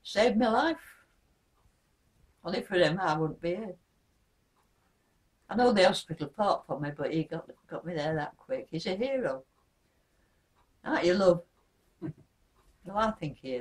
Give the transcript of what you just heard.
Saved my life. Only for him, I wouldn't be here. I know the hospital fought for me, but he got me there that quick. He's a hero. Aren't you, love? No, I think he is.